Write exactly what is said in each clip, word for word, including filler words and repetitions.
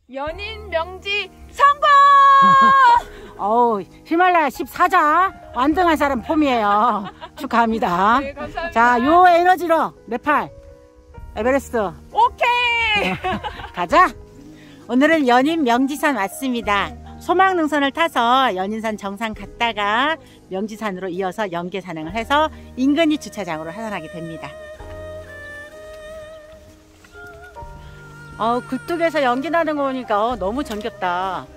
연인 명지 성공! 어우, 히말라야 십사 자 완등한 사람 폼이에요. 축하합니다. 네, 감사합니다. 자, 요 에너지로 네팔 에베레스트 오케이! 가자. 오늘은 연인 명지산 왔습니다. 소망능선을 타서 연인산 정상 갔다가 명지산으로 이어서 연계 산행을 해서 인근이 주차장으로 하산하게 됩니다. 어, 굴뚝에서 연기 나는 거 보니까 어, 너무 정겹다.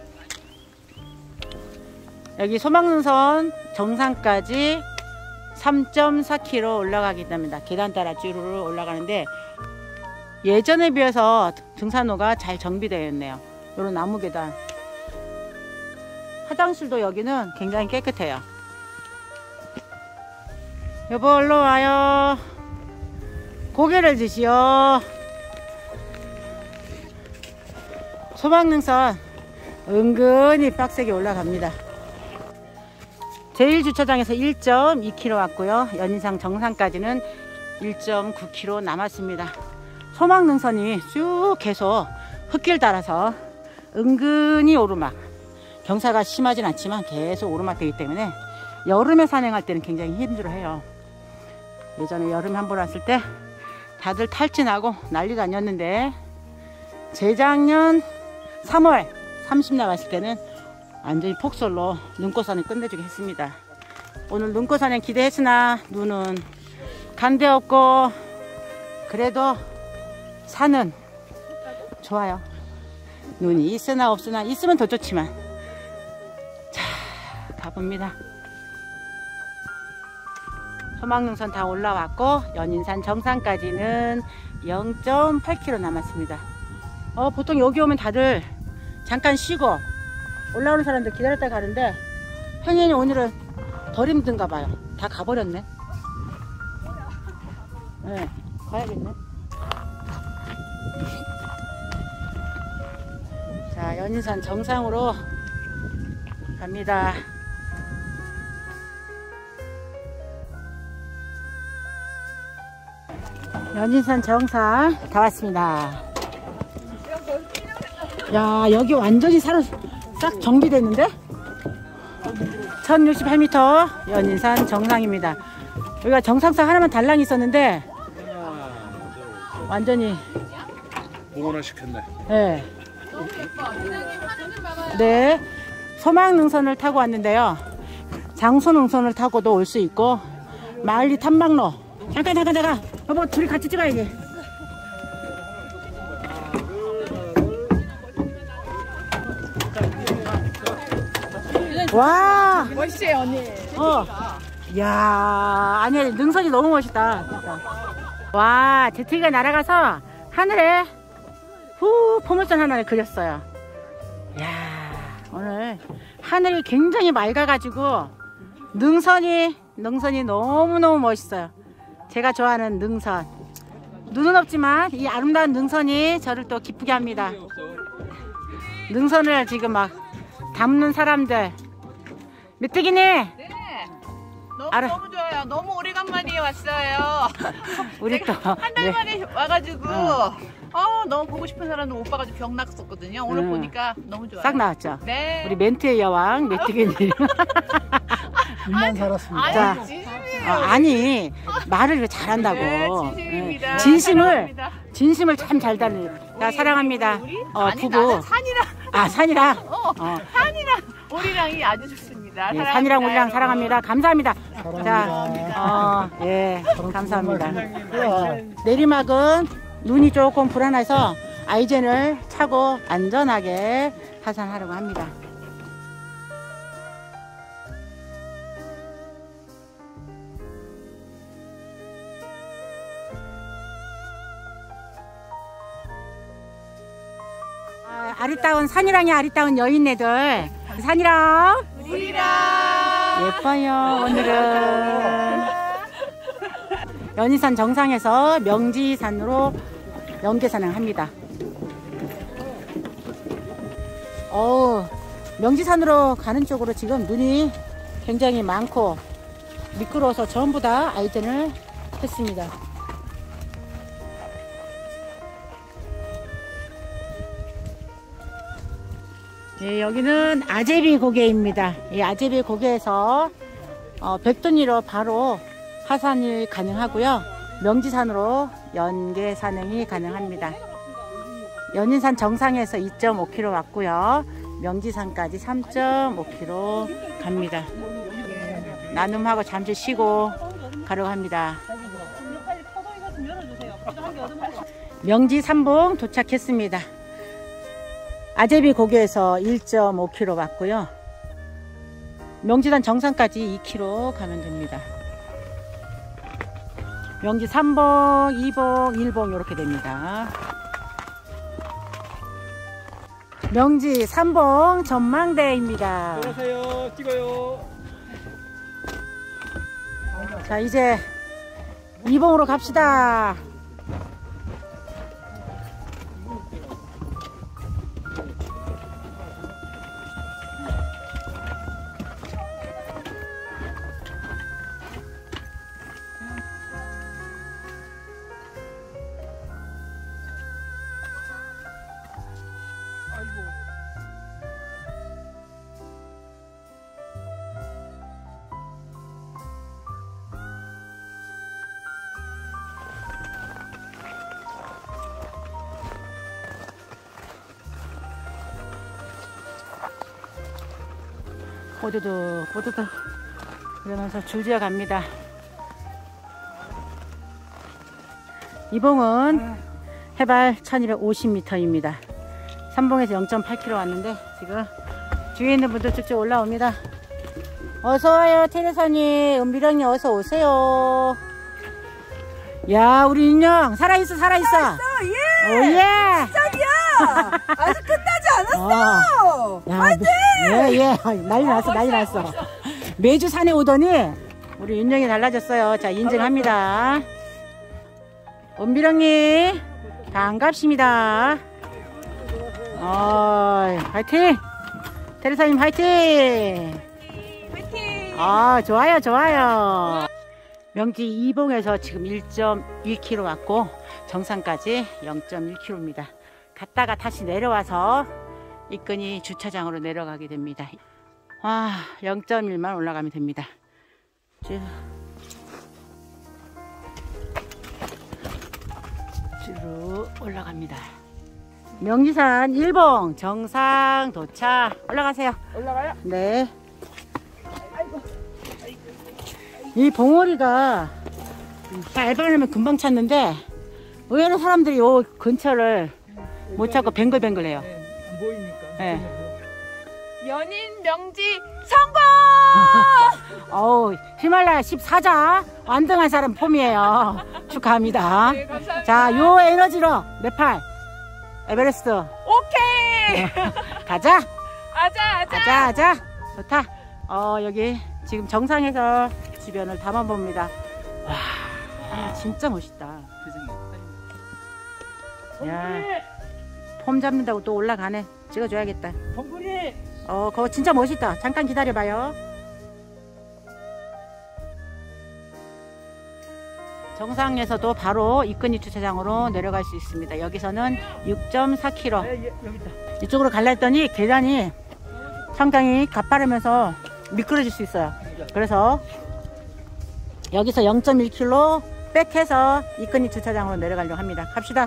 여기 소망능선 정상까지 삼 점 사 킬로미터 올라가게 됩니다. 계단 따라 쭈루루 올라가는데 예전에 비해서 등산로가 잘 정비되어 있네요. 이런 나무 계단. 화장실도 여기는 굉장히 깨끗해요. 여보, 얼른 와요. 고개를 드시오. 소망능선 은근히 빡세게 올라갑니다. 제일 주차장에서 일 점 이 킬로미터 왔고요. 연인산 정상까지는 일 점 구 킬로미터 남았습니다. 소망능선이 쭉 계속 흙길 따라서 은근히 오르막, 경사가 심하진 않지만 계속 오르막 되기 때문에 여름에 산행할 때는 굉장히 힘들어해요. 예전에 여름에 한 번 왔을 때 다들 탈진하고 난리도 아니었는데 재작년 삼월 삼십 나갔을 때는 완전히 폭설로 눈꽃산행 끝내주게 했습니다. 오늘 눈꽃산행 기대했으나 눈은 간데 없고 그래도 산은 좋아요. 눈이 있으나 없으나 있으면 더 좋지만. 자, 가봅니다. 소망능선 다 올라왔고 연인산 정상까지는 영 점 팔 킬로미터 남았습니다. 어, 보통 여기 오면 다들 잠깐 쉬고 올라오는 사람들 기다렸다 가는데 행인이 오늘은 덜 힘든가 봐요. 다 가버렸네. 네, 가야겠네. 자, 연인산 정상으로 갑니다. 연인산 정상 다 왔습니다. 야, 여기 완전히 사로 싹 정비됐는데? 천육십팔 미터 연인산 정상입니다. 여기가 정상상 하나만 달랑이 있었는데 완전히 복원을 시켰네. 네. 네, 소망능선을 타고 왔는데요. 장소능선을 타고도 올 수 있고 마을리 탐방로. 잠깐 잠깐 잠깐 여보, 둘이 같이 찍어야지. 와, 멋있어요, 언니. 어, 야, 아니 능선이 너무 멋있다. 진짜. 와, 제트기가 날아가서 하늘에 후 포물선 하나를 그렸어요. 야, 오늘 하늘이 굉장히 맑아가지고 능선이 능선이 너무너무 멋있어요. 제가 좋아하는 능선. 눈은 없지만 이 아름다운 능선이 저를 또 기쁘게 합니다. 능선을 지금 막 담는 사람들. 메뚜기님. 네. 너무 알아. 너무 좋아요. 너무 오래간만에 왔어요. 우리 또 한 달 네. 만에 와가지고 어. 어, 너무 보고 싶은 사람도 못 봐가지고 병 났었거든요. 오늘 음. 보니까 너무 좋아요. 싹 나왔죠. 네. 우리 멘트의 여왕 메뚜기님. 일만 살았습니다. 아니, 자, 진심이에요. 어, 아니 말을 잘한다고. 네, 진심입니다. 네. 진심을 사랑합니다. 진심을 참 잘 달리. 자, 우리, 사랑합니다. 우리? 어, 아니, 부부. 나는 산이랑 아, 산이랑. 어, 어. 산이랑 우리랑이 아주 좋습니다. 예, 사랑합니다, 산이랑 우리랑 여러분. 사랑합니다. 감사합니다. 사랑합니다. 자, 어, 예, 감사합니다. 내리막은 눈이 조금 불안해서 아이젠을 차고 안전하게 하산하려고 합니다. 아, 아리따운 산이랑이 아리따운 여인네들. 산이랑 우리랑 예뻐요. 오늘은 연인산 정상에서 명지산으로 연계산을 합니다. 어우, 명지산으로 가는 쪽으로 지금 눈이 굉장히 많고 미끄러워서 전부 다 아이젠을 했습니다. 예, 여기는 아제비 고개입니다. 이 아제비 고개에서 어, 백돈이로 바로 하산이 가능하고요. 명지산으로 연계 산행이 가능합니다. 연인산 정상에서 이 점 오 킬로미터 왔고요. 명지산까지 삼 점 오 킬로미터 갑니다. 나눔하고 잠시 쉬고 가려고 합니다. 명지 삼봉 도착했습니다. 아제비 고개에서 일 점 오 킬로미터 왔고요. 명지산 정상까지 이 킬로미터 가면 됩니다. 명지 삼 봉, 이 봉, 일 봉 이렇게 됩니다. 명지 삼 봉 전망대입니다. 안녕하세요. 찍어요. 자, 이제 이 봉으로 갑시다. 뽀드득 뽀드득 그러면서 줄지어 갑니다. 이봉은 해발 천이백오십 미터입니다. 삼봉에서 영 점 팔 킬로미터 왔는데 지금 뒤에 있는 분들 쭉쭉 올라옵니다. 어서와요 테레사님, 은비령님 어서 오세요. 야, 우리 인형 살아있어 살아있어. 살아있어, 예. 오예. 시작이야. 아직 끝나지 않았어. 어. 야, 화이팅! 예, 예. 난리 났어, 난리 났어. 매주 산에 오더니 우리 윤영이 달라졌어요. 자, 인증합니다. 은비령님 반갑습니다. 어, 화이팅! 테레사님 화이팅! 화이팅! 아, 좋아요, 좋아요. 명지 이봉에서 지금 일 점 일 킬로미터 왔고 정상까지 영 점 일 킬로미터입니다. 갔다가 다시 내려와서 이끈이 주차장으로 내려가게 됩니다. 와, 영 점 일만 올라가면 됩니다. 쭉, 쭉 올라갑니다. 명지산 일 봉 정상 도착. 올라가세요. 올라가요? 네. 이 봉오리가 밟아내면 금방 찾는데 의외로 사람들이 요 근처를 못 찾고 뱅글뱅글해요. 네, 안 보이니까. 네. 연인 명지 성공! 어우, 히말라야 십사 자 완등한 사람 폼이에요. 축하합니다. 네, 감사합니다. 자, 요 에너지로 네팔 에베레스트 오케이! 가자. 아자, 아자! 아자 아자. 좋다. 어, 여기 지금 정상에서 주변을 담아봅니다. 와, 진짜 멋있다. 야, 폼 잡는다고 또 올라가네. 찍어줘야겠다. 동굴이. 어, 그거 진짜 멋있다. 잠깐 기다려봐요. 정상에서도 바로 이끈이 주차장으로 내려갈 수 있습니다. 여기서는 육 점 사 킬로미터. 네, 여기 있다. 이쪽으로 갈라 했더니 계단이 상당히 가파르면서 미끄러질 수 있어요. 그래서 여기서 영 점 일 킬로미터 백해서 이끈이 주차장으로 내려가려고 합니다. 갑시다.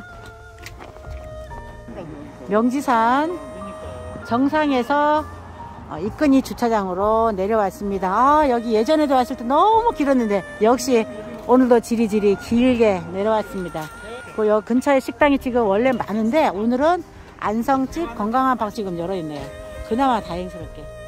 명지산 정상에서 이끈이 주차장으로 내려왔습니다. 아, 여기 예전에도 왔을 때 너무 길었는데 역시 오늘도 지리지리 길게 내려왔습니다. 그 여 근처에 식당이 지금 원래 많은데 오늘은 안성집 건강한 방 지금 열어있네요. 그나마 다행스럽게.